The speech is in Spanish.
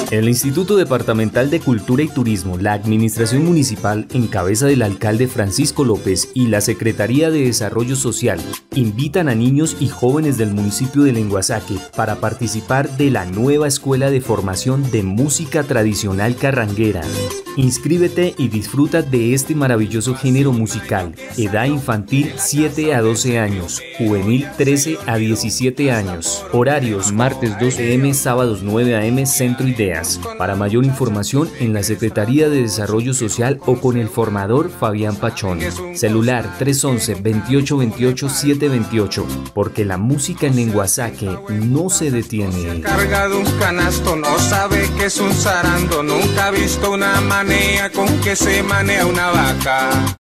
El Instituto Departamental de Cultura y Turismo, la Administración Municipal, en cabeza del alcalde Francisco López y la Secretaría de Desarrollo Social, invitan a niños y jóvenes del municipio de Lenguasaque para participar de la nueva Escuela de Formación de Música Tradicional Carranguera. Inscríbete y disfruta de este maravilloso género musical. Edad infantil 7 a 12 años, juvenil 13 a 17 años. Horarios martes 2 p.m., sábados 9 a.m. Centro Ideas. Para mayor información en la Secretaría de Desarrollo Social o con el formador Fabián Pachón. Celular 311-2828-728. Porque la música en Lenguasaque no se detiene. Cargado un canasto, no sabe que es un zarando, nunca ha visto una manea con que se manea una vaca.